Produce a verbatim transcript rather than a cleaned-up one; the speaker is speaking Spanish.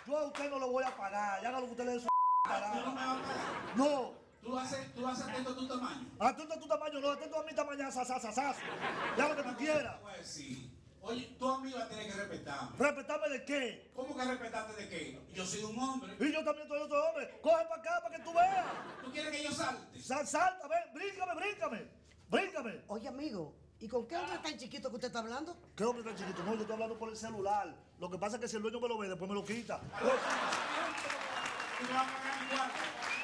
Yo a usted no le voy a pagar. Ya haga lo que usted le dé su Ah, ¿tú no me vas a pagar? No. ¿Tú haces, tú haces atento a tu tamaño? Atento a tu tamaño, no, atento a mi tamaño, sasasasas. Ya lo que tú quieras. Te voy a decir. Oye, tú a mí vas a tener que respetarme. ¿Respetarme de qué? ¿Cómo que respetarte de qué? Yo soy un hombre. Y yo también soy otro hombre. Coge para acá para que tú veas. ¿Tú quieres que yo salte? Sal, salta, ven, bríncame, bríncame. Bríncame. Oye, amigo, ¿y con qué hombre tan chiquito que usted está hablando? ¿Qué hombre tan chiquito? No, yo estoy hablando por el celular. Lo que pasa es que si el dueño me lo ve, después me lo quita. Tú me vas a pagar mi cuarto.